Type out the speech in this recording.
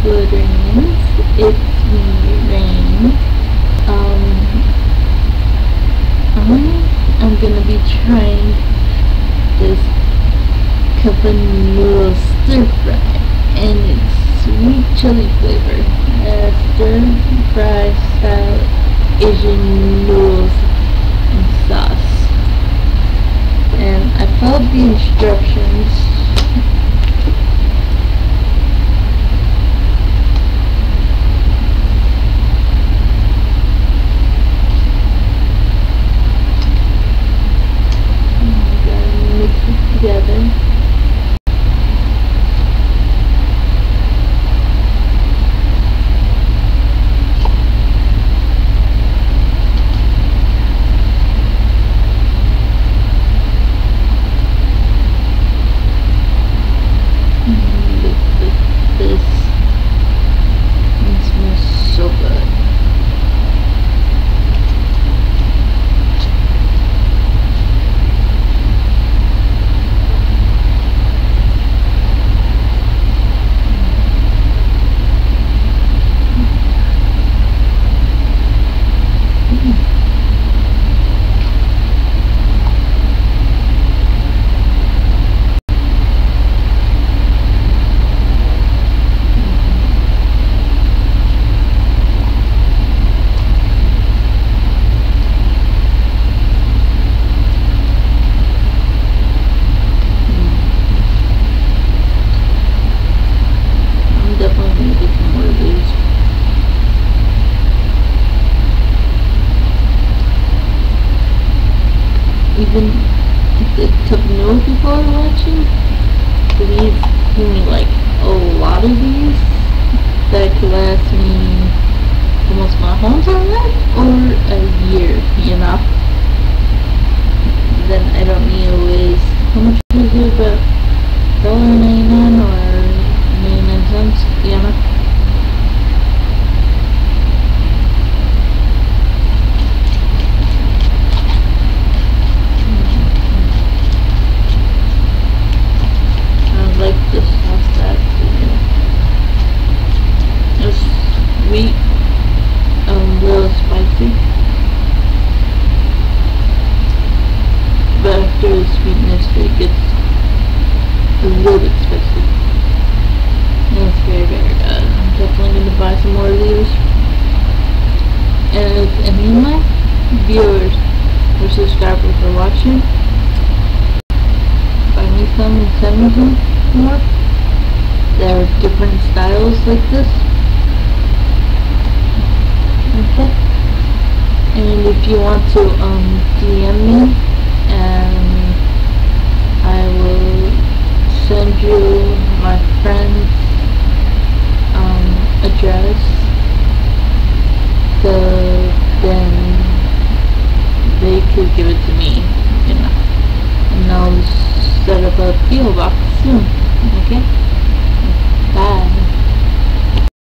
good rains. It's me, Rain. I am gonna be trying this cup of noodle stir fry, and it's sweet chili flavor. Stir fry style Asian noodles and sauce. And I followed the instructions. Together. This smells so good. Even the cup of noodles people are watching, please give me like a lot of these that could last me almost my whole entire life or a year, you know. Then I don't need to waste, how much is it, about $1.99 or 99 cents, you know. The sauce that's it's sweet, a little spicy, but after the sweetness it gets a little bit spicy. And it's very, very good. I'm definitely going to buy some more of these. And if any of my viewers or subscribers are watching, buy me some and send me some more. There are different styles like this. Okay. And if you want to DM me, and I will send you my friend's address, so then they could give it to me, you know, and I'll set up a PO box soon. Okay? Bye.